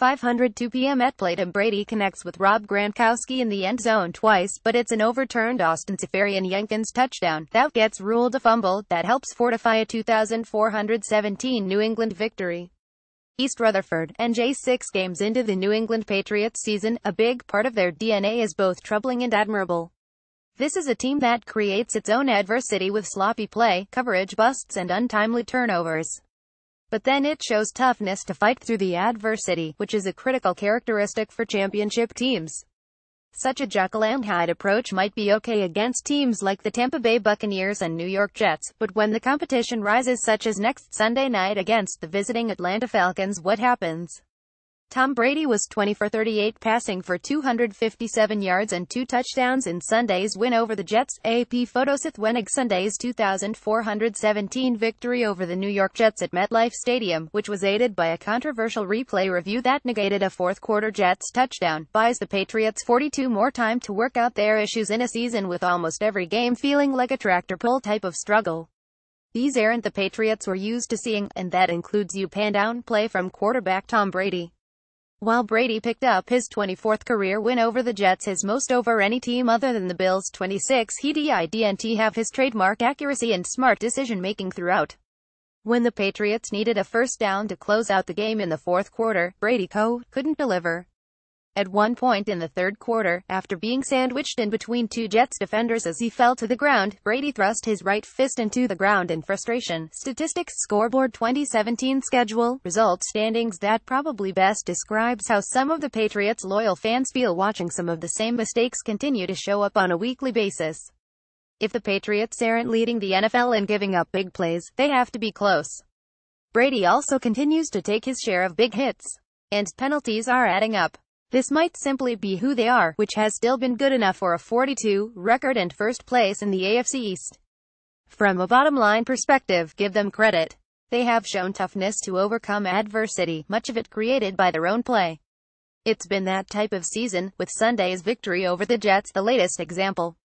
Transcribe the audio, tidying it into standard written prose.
5:02 p.m. at Tom Brady connects with Rob Gronkowski in the end zone twice, but it's an overturned Austin Seferian-Jenkins touchdown that gets ruled a fumble that helps fortify a 2,417 New England victory. East Rutherford, NJ 6 games into the New England Patriots season, a big part of their DNA is both troubling and admirable. This is a team that creates its own adversity with sloppy play, coverage busts and untimely turnovers. But then it shows toughness to fight through the adversity, which is a critical characteristic for championship teams. Such a Jekyll and Hyde approach might be okay against teams like the Tampa Bay Buccaneers and New York Jets, but when the competition rises, such as next Sunday night against the visiting Atlanta Falcons, what happens? Tom Brady was 20 for 38 passing for 257 yards and 2 touchdowns in Sunday's win over the Jets. AP Photosith winning Sunday's 2,417 victory over the New York Jets at MetLife Stadium, which was aided by a controversial replay review that negated a fourth-quarter Jets touchdown, buys the Patriots 42 more time to work out their issues in a season with almost every game feeling like a tractor-pull type of struggle. These aren't the Patriots we're used to seeing, and that includes up-and-down play from quarterback Tom Brady. While Brady picked up his 24th career win over the Jets, his most over any team other than the Bills' 26, he didn't have his trademark accuracy and smart decision-making throughout. When the Patriots needed a first down to close out the game in the fourth quarter, Brady couldn't deliver. At one point in the third quarter, after being sandwiched in between two Jets defenders as he fell to the ground, Brady thrust his right fist into the ground in frustration. Statistics Scoreboard 2017 Schedule Results Standings. That probably best describes how some of the Patriots' loyal fans feel watching some of the same mistakes continue to show up on a weekly basis. If the Patriots aren't leading the NFL in giving up big plays, they have to be close. Brady also continues to take his share of big hits, and penalties are adding up. This might simply be who they are, which has still been good enough for a 42 record and first place in the AFC East. From a bottom-line perspective, give them credit. They have shown toughness to overcome adversity, much of it created by their own play. It's been that type of season, with Sunday's victory over the Jets the latest example.